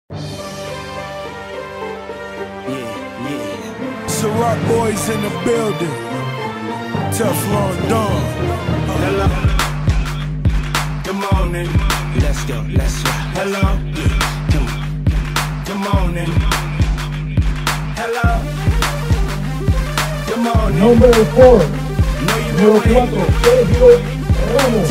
Ciroc boys in the building. Teflon Don. Hello. Good morning. Let's go. Hello. Good morning. Hello. Good morning. Número 4. Número 4. Sergio Ramos.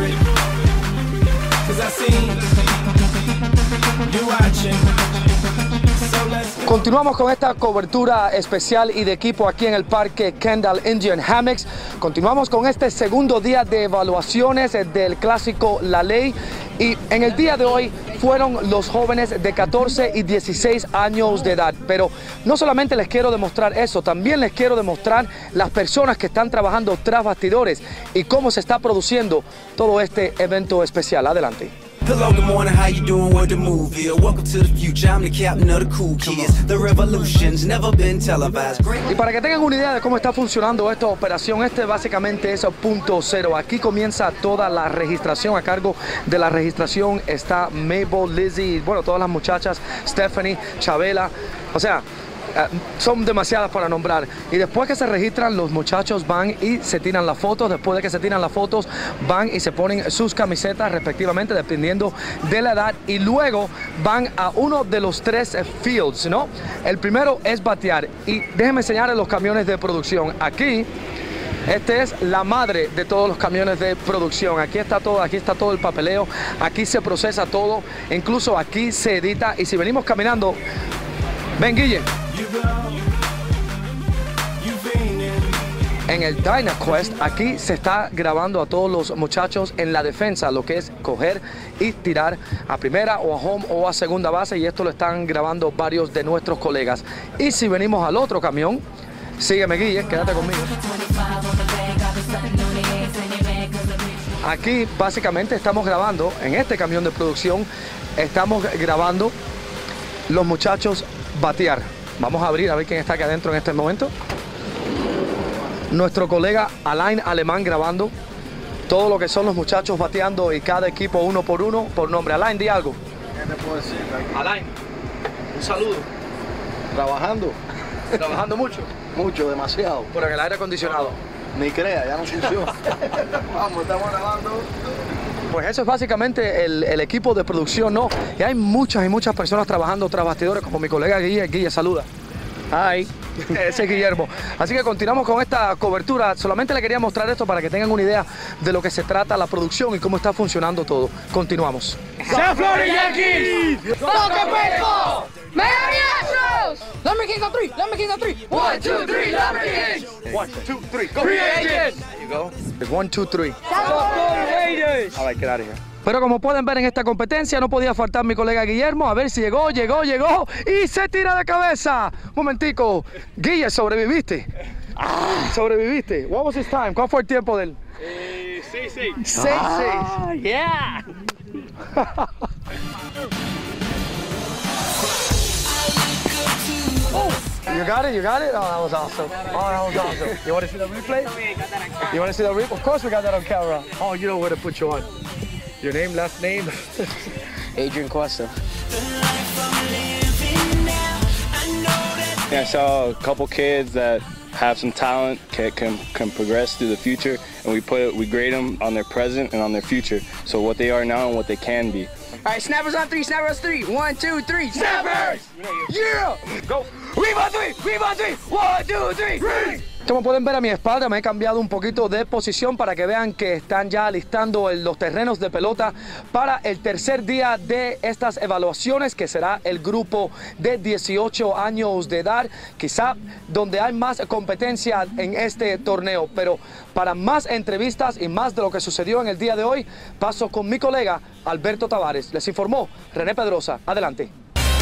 Continuamos con esta cobertura especial y de equipo aquí en el Parque Kendall Indian Hammocks. Continuamos con este segundo día de evaluaciones del clásico La Ley. Y en el día de hoy fueron los jóvenes de 14 y 16 años de edad. Pero no solamente les quiero demostrar eso, también les quiero demostrar las personas que están trabajando tras bastidores y cómo se está produciendo todo este evento especial. Adelante. Hello, good morning, how you doing? Where the move here? Welcome to the future, I'm the captain of the cool kids. The revolution's never been televised. Y para que tengan una idea de cómo está funcionando esta operación, este básicamente es punto cero. Aquí comienza toda la registración. A cargo de la registración está Mabel, Lizzie, bueno, todas las muchachas, Stephanie, Chabela, o sea, son demasiadas para nombrar. Y después que se registran, los muchachos van y se tiran las fotos. Después de que se tiran las fotos, van y se ponen sus camisetas respectivamente, dependiendo de la edad. Y luego van a uno de los 3 fields, ¿no? El primero es batear. Y déjenme enseñarles los camiones de producción. Aquí, esta es la madre de todos los camiones de producción. Aquí está todo el papeleo. Aquí se procesa todo. Incluso aquí se edita. Y si venimos caminando, ven, Guille. En el DynaQuest, aquí se está grabando a todos los muchachos en la defensa, lo que es coger y tirar a primera o a home o a segunda base, y esto lo están grabando varios de nuestros colegas. Y si venimos al otro camión, sígueme, Guille, quédate conmigo. Aquí básicamente estamos grabando, en este camión de producción, estamos grabando los muchachos batear. Vamos a abrir a ver quién está aquí adentro en este momento. Nuestro colega Alain Alemán grabando todo lo que son los muchachos bateando y cada equipo uno por uno por nombre. Alain, di algo. ¿Qué te puedo decir? Alain, un saludo. Trabajando. ¿Trabajando mucho? Mucho, demasiado. Por el aire acondicionado. Ni crea, ya no funciona. Vamos, estamos grabando. Pues eso es básicamente el equipo de producción, ¿no? Y hay muchas personas trabajando tras bastidores, como mi colega Guille. Guille, saluda. Ay. Ese es Guillermo. Así que continuamos con esta cobertura. Solamente le quería mostrar esto para que tengan una idea de lo que se trata la producción y cómo está funcionando todo. Continuamos. ¡San Flores Yankees! ¡Toque Peco! ¡Miami Astros! ¡Lumber Kings on 3! ¡Lumber Kings on 3! 1, 2, 3! ¡Lumber Kings! 1, 2, 3, go! ¡Free agents! There you go. 1, 2, 3. ¡San Flores Raiders! All right, get out of here. Pero como pueden ver en esta competencia, no podía faltar mi colega Guillermo. A ver si llegó y se tira de cabeza. Un momentico. Guille, sobreviviste. Sobreviviste. What was his time? ¿Cuál fue el tiempo de él? 6-6. 6-6. Yeah! You got it? You got it? Oh, that was awesome. Oh, that was awesome. You want to see the replay? You want to see the replay? Of course we got that on camera. Oh, you know where to put you on. Your name, last name? Adrian Cuesta. Yeah, I saw a couple kids that have some talent, can progress through the future, and we grade them on their present and on their future. So what they are now and what they can be. All right, snappers on 3, snappers 3. 1, 2, 3, snappers! Yeah! Go! Rebound 3, rebound 3. 1, 2, 3, 3! Como pueden ver a mi espalda, me he cambiado un poquito de posición para que vean que están ya alistando los terrenos de pelota para el tercer día de estas evaluaciones, que será el grupo de 18 años de edad, quizá donde hay más competencia en este torneo. Pero para más entrevistas y más de lo que sucedió en el día de hoy, paso con mi colega Alberto Tavares. Les informó René Pedrosa. Adelante.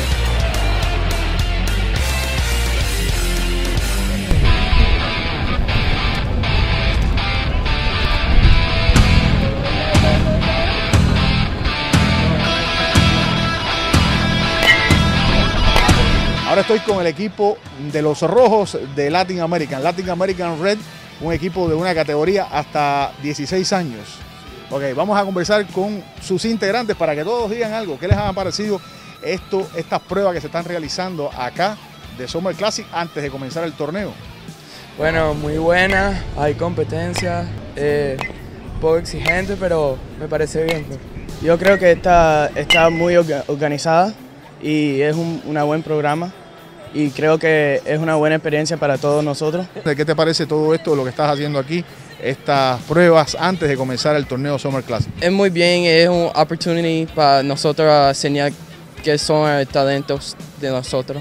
Ahora estoy con el equipo de los Rojos de Latin American Red, un equipo de una categoría hasta 16 años. Ok, vamos a conversar con sus integrantes para que todos digan algo. ¿Qué les ha parecido estas pruebas que se están realizando acá de Summer Classic antes de comenzar el torneo? Bueno, muy buena, hay competencia, poco exigente, pero me parece bien. Yo creo que está muy organizada y es un buen programa y creo que es una buena experiencia para todos nosotros. ¿Qué te parece todo esto, lo que estás haciendo aquí, estas pruebas antes de comenzar el torneo Summer Classic? Es muy bien, es una oportunidad para nosotros a enseñar qué son los talentos de nosotros.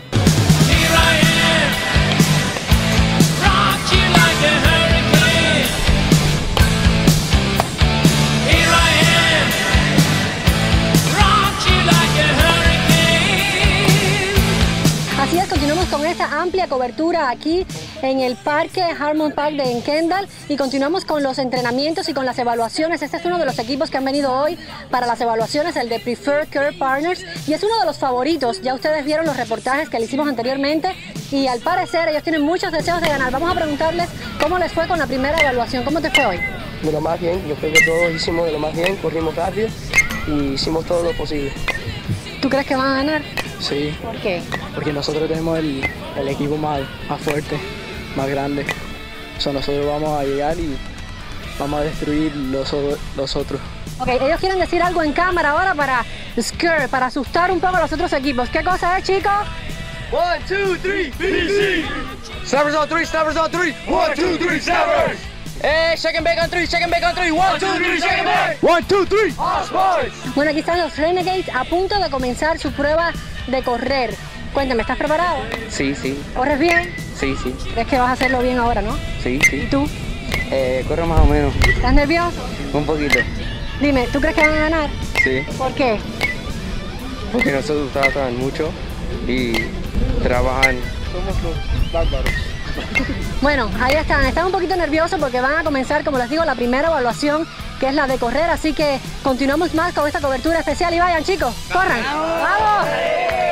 Así es, continuamos con esta amplia cobertura aquí en el parque Harmon Park de Kendall y continuamos con los entrenamientos y con las evaluaciones. Este es uno de los equipos que han venido hoy para las evaluaciones, el de Preferred Care Partners, y es uno de los favoritos. Ya ustedes vieron los reportajes que le hicimos anteriormente y al parecer ellos tienen muchos deseos de ganar. Vamos a preguntarles cómo les fue con la primera evaluación. ¿Cómo te fue hoy? De lo más bien, yo creo que todos hicimos de lo más bien, corrimos rápido y hicimos todo lo posible. ¿Tú crees que van a ganar? Sí. ¿Por qué? Porque nosotros tenemos el equipo más fuerte, más grande. O sea, nosotros vamos a llegar y vamos a destruir los otros. Ok, ellos quieren decir algo en cámara ahora para scare, para asustar un poco a los otros equipos. ¿Qué cosa es, chicos? 1, 2, 3, BC. Snappers on 3, snappers on 3. 1, 2, 3, snappers. Shake and bake on 3, shake and bake on 3. 1, 2, 3, shake and bake. 1, 2, 3. All sports. Bueno, aquí están los Renegades a punto de comenzar su prueba de correr. Cuéntame, ¿estás preparado? Sí, sí. ¿Corres bien? Sí, sí. ¿Crees que vas a hacerlo bien ahora, no? Sí, sí. ¿Y tú? Corro más o menos. ¿Estás nervioso? Un poquito. Dime, ¿tú crees que van a ganar? Sí. ¿Por qué? Porque nosotros trabajan mucho y trabajan. Somos los bárbaros. Bueno, ahí están un poquito nerviosos porque van a comenzar, como les digo, la primera evaluación, que es la de correr, así que continuamos más con esta cobertura especial y vayan, chicos, corran. ¡Vamos!